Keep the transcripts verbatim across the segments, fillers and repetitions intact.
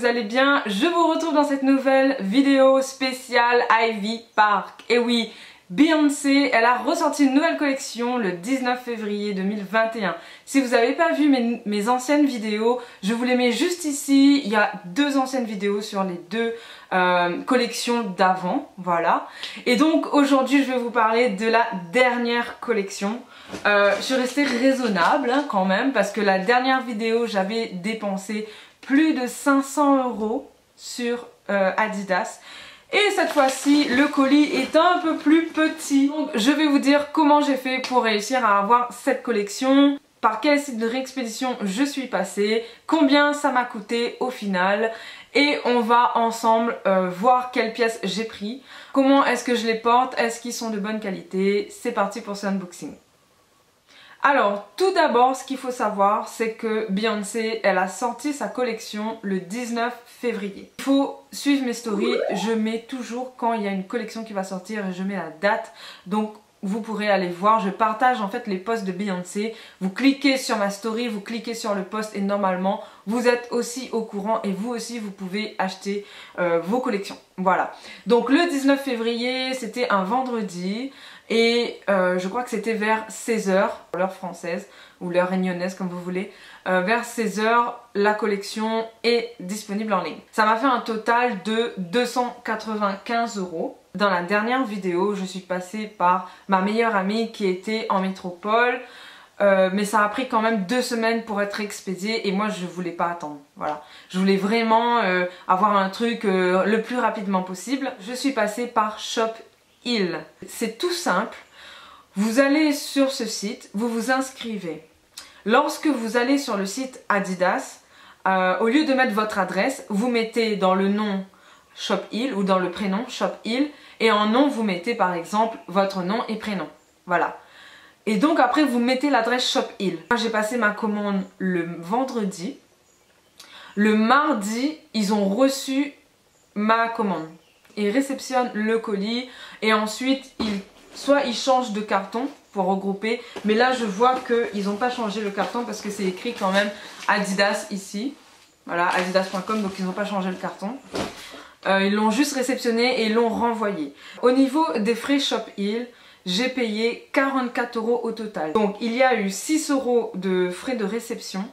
vous allez bien. Je vous retrouve dans cette nouvelle vidéo spéciale Ivy Park. Et oui, Beyoncé, elle a ressorti une nouvelle collection le dix-neuf février deux mille vingt et un. Si vous n'avez pas vu mes, mes anciennes vidéos, je vous les mets juste ici. Il y a deux anciennes vidéos sur les deux euh, collections d'avant, voilà. Et donc aujourd'hui, je vais vous parler de la dernière collection. Euh, je suis restée raisonnable hein, quand même, parce que la dernière vidéo, j'avais dépensé plus de cinq cents euros sur euh, Adidas. Et cette fois-ci, le colis est un peu plus petit. Donc, je vais vous dire comment j'ai fait pour réussir à avoir cette collection, par quel site de réexpédition je suis passée, combien ça m'a coûté au final. Et on va ensemble euh, voir quelles pièces j'ai pris, comment est-ce que je les porte, est-ce qu'ils sont de bonne qualité. C'est parti pour ce unboxing. Alors, tout d'abord, ce qu'il faut savoir, c'est que Beyoncé, elle a sorti sa collection le dix-neuf février. Il faut suivre mes stories, je mets toujours quand il y a une collection qui va sortir et je mets la date. Donc, vous pourrez aller voir, je partage en fait les posts de Beyoncé. Vous cliquez sur ma story, vous cliquez sur le post et normalement, vous êtes aussi au courant et vous aussi, vous pouvez acheter euh, vos collections. Voilà. Donc, le dix-neuf février, c'était un vendredi. Et euh, je crois que c'était vers seize heures, l'heure française ou l'heure réunionnaise comme vous voulez. Euh, vers seize heures, la collection est disponible en ligne. Ça m'a fait un total de deux cent quatre-vingt-quinze euros. Dans la dernière vidéo, je suis passée par ma meilleure amie qui était en métropole. Euh, mais ça a pris quand même deux semaines pour être expédié et moi je voulais pas attendre. Voilà, je voulais vraiment euh, avoir un truc euh, le plus rapidement possible. Je suis passée par Shop Il. C'est tout simple, vous allez sur ce site, vous vous inscrivez. Lorsque vous allez sur le site Adidas, euh, au lieu de mettre votre adresse, vous mettez dans le nom Shop Il ou dans le prénom Shop Il et en nom vous mettez par exemple votre nom et prénom. Voilà. Et donc après vous mettez l'adresse Shop Il. J'ai passé ma commande le vendredi. Le mardi, ils ont reçu ma commande. Ils réceptionnent le colis et ensuite ils, soit ils changent de carton pour regrouper, mais là je vois qu'ils n'ont pas changé le carton parce que c'est écrit quand même Adidas ici, voilà, adidas point com, donc ils n'ont pas changé le carton. Euh, ils l'ont juste réceptionné et ils l'ont renvoyé. Au niveau des frais Shop Il, j'ai payé quarante-quatre euros au total. Donc il y a eu six euros de frais de réception,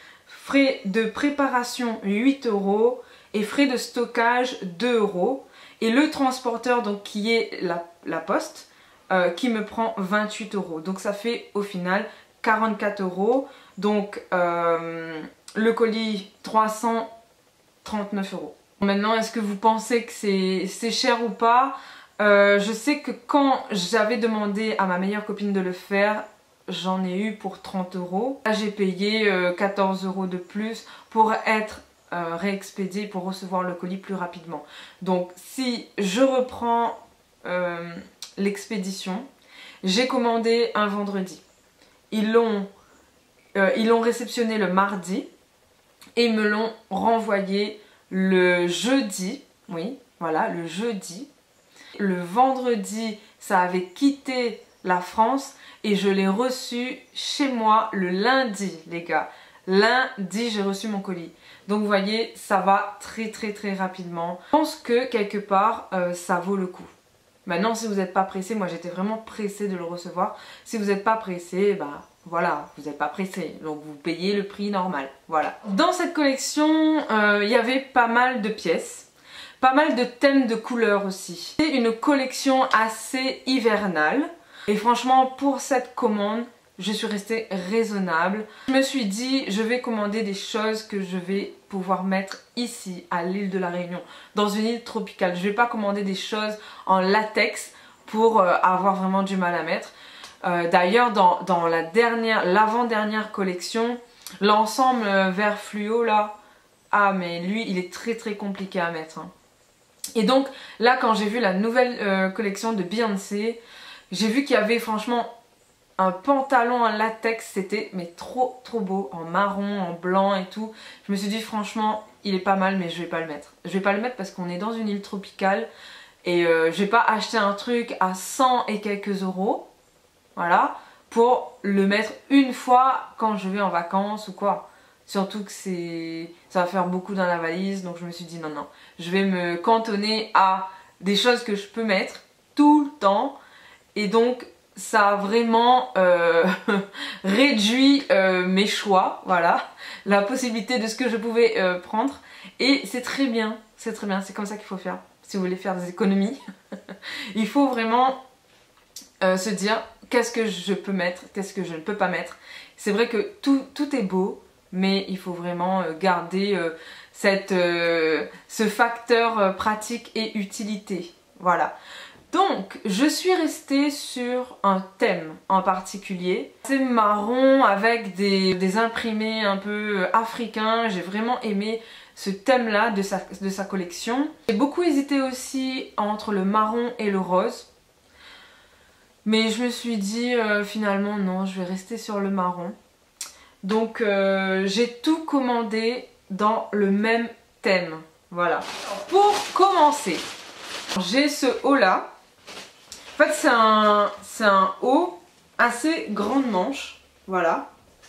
frais de préparation huit euros et frais de stockage deux euros. Et le transporteur donc qui est la, la poste euh, qui me prend vingt-huit euros. Donc ça fait au final quarante-quatre euros. Donc euh, le colis trois cent trente-neuf euros. Maintenant est-ce que vous pensez que c'est cher ou pas? euh, Je sais que quand j'avais demandé à ma meilleure copine de le faire, j'en ai eu pour trente euros. Là j'ai payé euh, quatorze euros de plus pour être Euh, réexpédier pour recevoir le colis plus rapidement. Donc si je reprends euh, l'expédition, j'ai commandé un vendredi. Ils l'ont euh, ils l'ont réceptionné le mardi et me l'ont renvoyé le jeudi. Oui, voilà, le jeudi. Le vendredi, ça avait quitté la France et je l'ai reçu chez moi le lundi, les gars. Lundi, j'ai reçu mon colis. Donc vous voyez, ça va très très très rapidement. Je pense que quelque part, euh, ça vaut le coup. Maintenant, si vous n'êtes pas pressé, moi j'étais vraiment pressée de le recevoir. Si vous n'êtes pas pressé, bah voilà, vous n'êtes pas pressé. Donc vous payez le prix normal. Voilà. Dans cette collection, euh, il y avait pas mal de pièces. Pas mal de thèmes de couleurs aussi. C'est une collection assez hivernale. Et franchement, pour cette commande, je suis restée raisonnable. Je me suis dit, je vais commander des choses que je vais pouvoir mettre ici, à l'île de la Réunion, dans une île tropicale. Je ne vais pas commander des choses en latex pour euh, avoir vraiment du mal à mettre. Euh, D'ailleurs, dans, dans la dernière, l'avant-dernière collection, l'ensemble euh, vert fluo là, ah mais lui, il est très très compliqué à mettre. Hein. Et donc, là, quand j'ai vu la nouvelle euh, collection de Beyoncé, j'ai vu qu'il y avait franchement un pantalon en latex, c'était mais trop trop beau, en marron, en blanc et tout. Je me suis dit franchement il est pas mal mais je vais pas le mettre. Je vais pas le mettre parce qu'on est dans une île tropicale et euh, je vais pas acheter un truc à cent et quelques euros, voilà, pour le mettre une fois quand je vais en vacances ou quoi. Surtout que c'est, ça va faire beaucoup dans la valise, donc je me suis dit non, non, je vais me cantonner à des choses que je peux mettre tout le temps. Et donc ça a vraiment euh, réduit euh, mes choix, voilà, la possibilité de ce que je pouvais euh, prendre. Et c'est très bien, c'est très bien, c'est comme ça qu'il faut faire. Si vous voulez faire des économies, il faut vraiment euh, se dire qu'est-ce que je peux mettre, qu'est-ce que je ne peux pas mettre. C'est vrai que tout, tout est beau, mais il faut vraiment garder euh, cette, euh, ce facteur euh, pratique et utilité. Voilà. Donc, je suis restée sur un thème en particulier. C'est marron avec des, des imprimés un peu africains. J'ai vraiment aimé ce thème-là de sa, de sa collection. J'ai beaucoup hésité aussi entre le marron et le rose. Mais je me suis dit euh, finalement non, je vais rester sur le marron. Donc euh, j'ai tout commandé dans le même thème. Voilà. Pour commencer, j'ai ce haut là. En fait c'est un, c'est un haut assez grande manche. Voilà.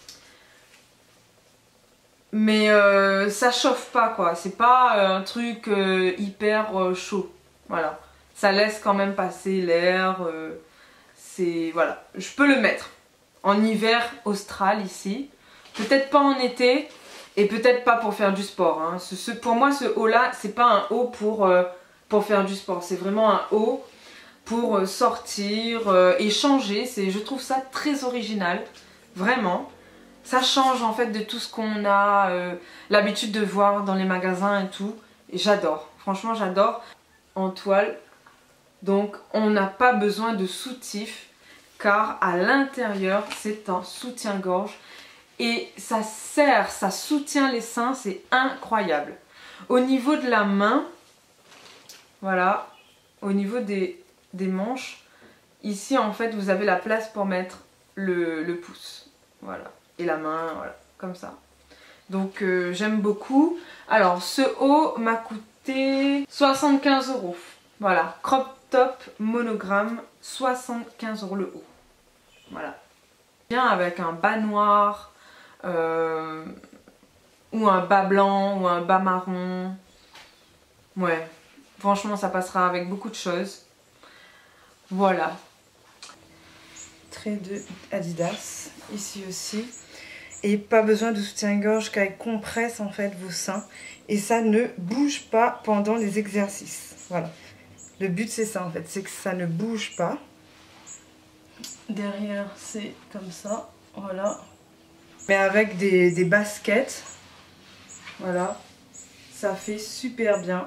Mais euh, ça chauffe pas quoi. C'est pas euh, un truc euh, hyper euh, chaud. Voilà. Ça laisse quand même passer l'air. Euh, c'est voilà. Je peux le mettre en hiver austral ici. Peut-être pas en été et peut-être pas pour faire du sport. Hein. Ce, ce, pour moi, ce haut-là, c'est pas un haut pour, euh, pour faire du sport. C'est vraiment un haut pour euh, sortir euh, et changer. Je trouve ça très original. Vraiment. Ça change en fait de tout ce qu'on a euh, l'habitude de voir dans les magasins et tout. Et j'adore. Franchement, j'adore. En toile. Donc, on n'a pas besoin de soutif car à l'intérieur, c'est un soutien-gorge. Et ça serre, ça soutient les seins, c'est incroyable. Au niveau de la main, voilà, au niveau des, des manches, ici en fait vous avez la place pour mettre le, le pouce. Voilà, et la main, voilà, comme ça. Donc euh, j'aime beaucoup. Alors ce haut m'a coûté soixante-quinze euros. Voilà, crop top monogramme, soixante-quinze euros le haut. Voilà. Bien avec un bas noir. Euh, ou un bas blanc ou un bas marron. Ouais, franchement ça passera avec beaucoup de choses. Voilà. Trait de Adidas ici aussi. Et pas besoin de soutien-gorge car il compresse en fait vos seins et ça ne bouge pas pendant les exercices. Voilà. Le but c'est ça en fait, c'est que ça ne bouge pas. Derrière c'est comme ça, voilà. Mais avec des, des baskets, voilà, ça fait super bien.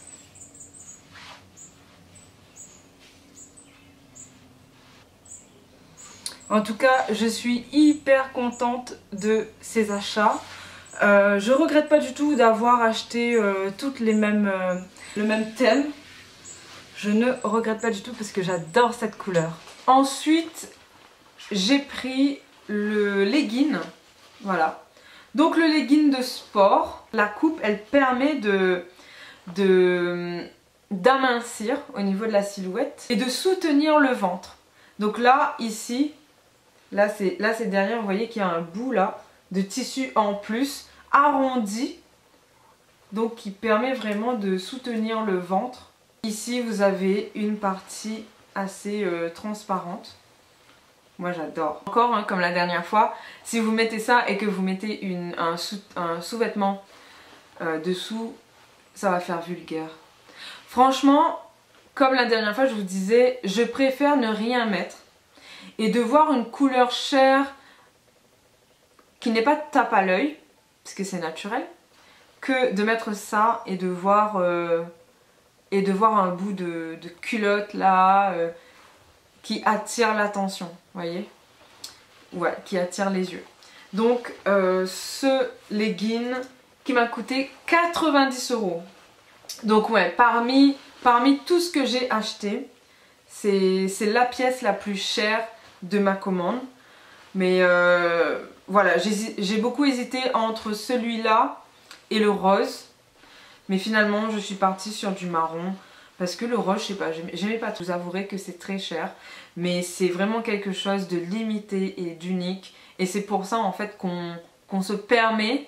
En tout cas, je suis hyper contente de ces achats. Euh, je regrette pas du tout d'avoir acheté euh, toutes les mêmes, euh, le même thème. Je ne regrette pas du tout parce que j'adore cette couleur. Ensuite, j'ai pris le legging. Voilà. Donc le legging de sport, la coupe, elle permet de de d'amincir au niveau de la silhouette et de soutenir le ventre. Donc là, ici, là c'est là c'est derrière, vous voyez qu'il y a un bout là de tissu en plus arrondi, donc qui permet vraiment de soutenir le ventre. Ici, vous avez une partie assez euh, transparente. Moi j'adore. Encore hein, comme la dernière fois, si vous mettez ça et que vous mettez une, un sous-vêtement sous euh, dessous, ça va faire vulgaire. Franchement, comme la dernière fois je vous disais, je préfère ne rien mettre et de voir une couleur chair qui n'est pas de tape à l'œil, parce que c'est naturel, que de mettre ça et de voir, euh, et de voir un bout de, de culotte là, euh, qui attire l'attention, voyez, ouais, qui attire les yeux. Donc euh, ce legging qui m'a coûté quatre-vingt-dix euros. Donc ouais, parmi, parmi tout ce que j'ai acheté, c'est la pièce la plus chère de ma commande. Mais euh, voilà, j'ai beaucoup hésité entre celui-là et le rose. Mais finalement, je suis partie sur du marron. Parce que le rose, je sais pas, j'aimais pas tout. Vous avouerez que c'est très cher. Mais c'est vraiment quelque chose de limité et d'unique. Et c'est pour ça en fait qu'on qu'on se permet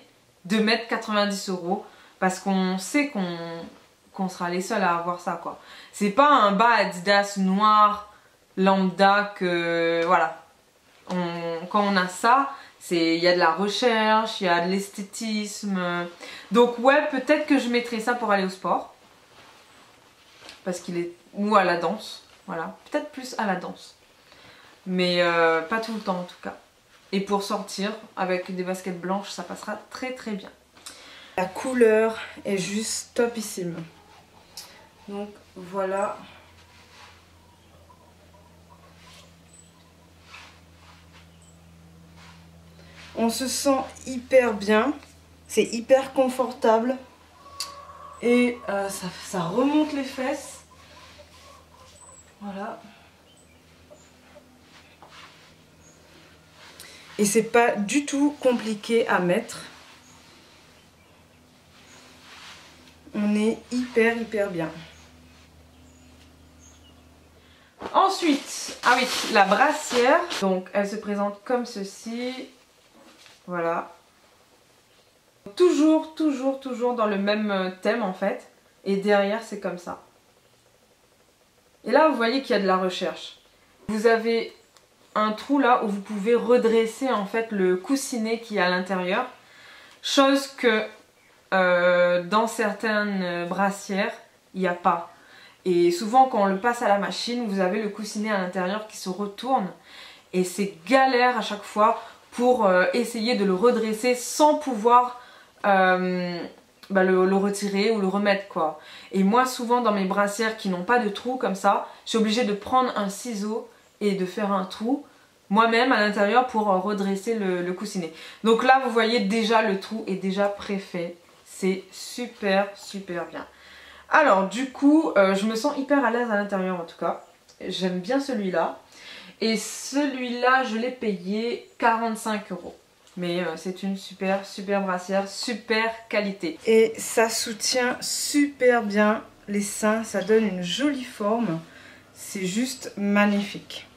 de mettre quatre-vingt-dix euros parce qu'on sait qu'on qu'on sera les seuls à avoir ça quoi. C'est pas un bas Adidas noir lambda que voilà. On, quand on a ça, il y a de la recherche, il y a de l'esthétisme. Donc ouais, peut-être que je mettrai ça pour aller au sport. Parce qu'il est... ou à la danse. Voilà, peut-être plus à la danse. Mais euh, pas tout le temps en tout cas. Et pour sortir avec des baskets blanches, ça passera très très bien. La couleur est juste topissime. Donc voilà. On se sent hyper bien. C'est hyper confortable. Et euh, ça, ça remonte les fesses. Voilà. Et c'est pas du tout compliqué à mettre. On est hyper hyper bien. Ensuite, ah oui, la brassière. Donc elle se présente comme ceci. Voilà. Toujours, toujours, toujours dans le même thème en fait. Et derrière c'est comme ça. Et là vous voyez qu'il y a de la recherche. Vous avez un trou là où vous pouvez redresser en fait le coussinet qui est à l'intérieur. Chose que euh, dans certaines brassières, il n'y a pas. Et souvent quand on le passe à la machine, vous avez le coussinet à l'intérieur qui se retourne. Et c'est galère à chaque fois pour euh, essayer de le redresser sans pouvoir euh, bah, le, le retirer ou le remettre quoi. Et moi souvent dans mes brassières qui n'ont pas de trou comme ça, je suis obligée de prendre un ciseau et de faire un trou moi-même à l'intérieur pour euh, redresser le, le coussinet. Donc là vous voyez déjà le trou est déjà préfait. C'est super super bien. Alors du coup euh, je me sens hyper à l'aise à l'intérieur en tout cas. J'aime bien celui-là. Et celui-là, je l'ai payé quarante-cinq euros. Mais euh, c'est une super, super brassière, super qualité. Et ça soutient super bien les seins, ça donne une jolie forme. C'est juste magnifique.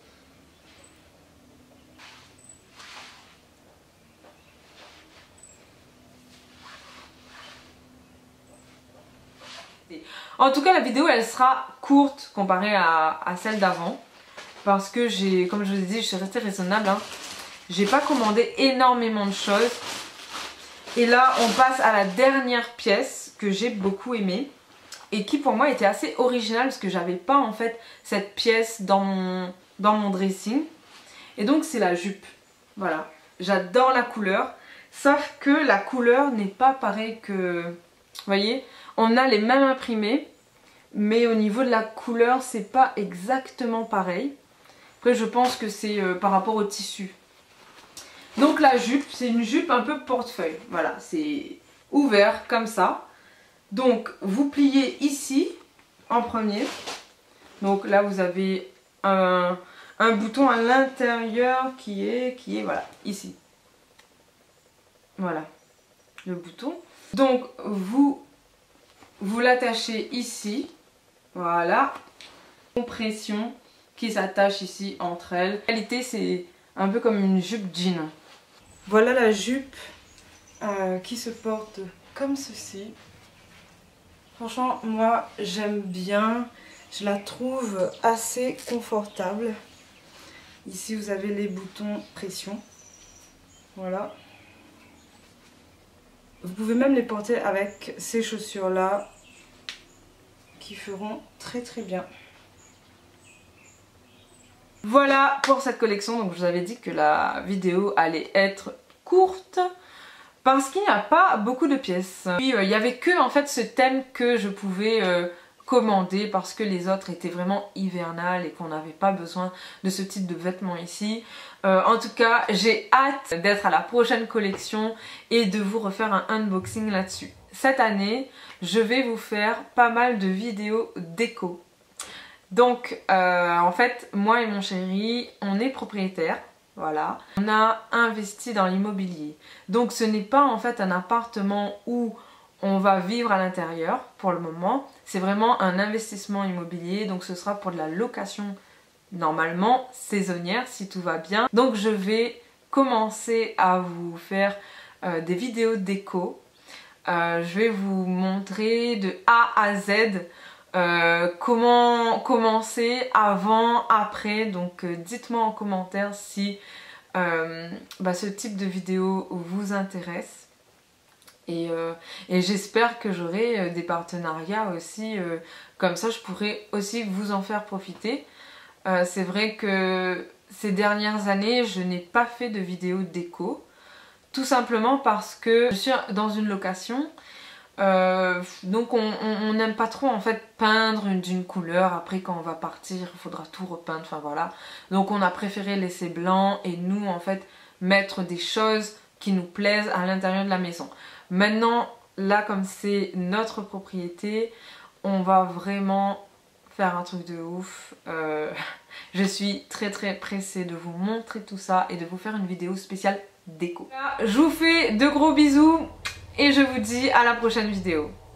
En tout cas, la vidéo, elle sera courte comparée à, à celle d'avant. Parce que j'ai, comme je vous ai dit, je suis restée raisonnable. Hein. J'ai pas commandé énormément de choses. Et là, on passe à la dernière pièce que j'ai beaucoup aimée. Et qui pour moi était assez originale parce que j'avais pas en fait cette pièce dans mon, dans mon dressing. Et donc c'est la jupe. Voilà. J'adore la couleur. Sauf que la couleur n'est pas pareille que... Vous voyez, on a les mêmes imprimés. Mais au niveau de la couleur, c'est pas exactement pareil. Après je pense que c'est euh, par rapport au tissu. Donc la jupe, c'est une jupe un peu portefeuille. Voilà, c'est ouvert comme ça. Donc vous pliez ici en premier. Donc là vous avez un, un bouton à l'intérieur qui est, qui est voilà, ici. Voilà, le bouton. Donc vous, vous l'attachez ici. Voilà. Compression qui s'attache ici entre elles. En réalité c'est un peu comme une jupe jean. Voilà la jupe euh, qui se porte comme ceci. Franchement moi j'aime bien, je la trouve assez confortable. Ici vous avez les boutons pression. Voilà. Vous pouvez même les porter avec ces chaussures là qui feront très très bien. Voilà pour cette collection, donc je vous avais dit que la vidéo allait être courte parce qu'il n'y a pas beaucoup de pièces. Puis euh, il n'y avait que en fait ce thème que je pouvais euh, commander parce que les autres étaient vraiment hivernales et qu'on n'avait pas besoin de ce type de vêtements ici. Euh, en tout cas j'ai hâte d'être à la prochaine collection et de vous refaire un unboxing là-dessus. Cette année je vais vous faire pas mal de vidéos déco. Donc euh, en fait moi et mon chéri on est propriétaires, voilà, on a investi dans l'immobilier. Donc ce n'est pas en fait un appartement où on va vivre à l'intérieur pour le moment, c'est vraiment un investissement immobilier, donc ce sera pour de la location normalement saisonnière si tout va bien. Donc je vais commencer à vous faire euh, des vidéos déco. Euh, je vais vous montrer de A à Z euh, comment commencer avant, après. Donc euh, dites-moi en commentaire si euh, bah, ce type de vidéo vous intéresse. Et, euh, et j'espère que j'aurai des partenariats aussi, euh, comme ça je pourrai aussi vous en faire profiter. Euh, c'est vrai que ces dernières années je n'ai pas fait de vidéo déco, tout simplement parce que je suis dans une location, euh, donc on n'aime pas trop en fait peindre d'une couleur. Après quand on va partir il faudra tout repeindre, enfin voilà. Donc on a préféré laisser blanc et nous en fait mettre des choses qui nous plaisent à l'intérieur de la maison. Maintenant, là comme c'est notre propriété, on va vraiment faire un truc de ouf. Euh, je suis très très pressée de vous montrer tout ça et de vous faire une vidéo spéciale déco. Je vous fais de gros bisous et je vous dis à la prochaine vidéo.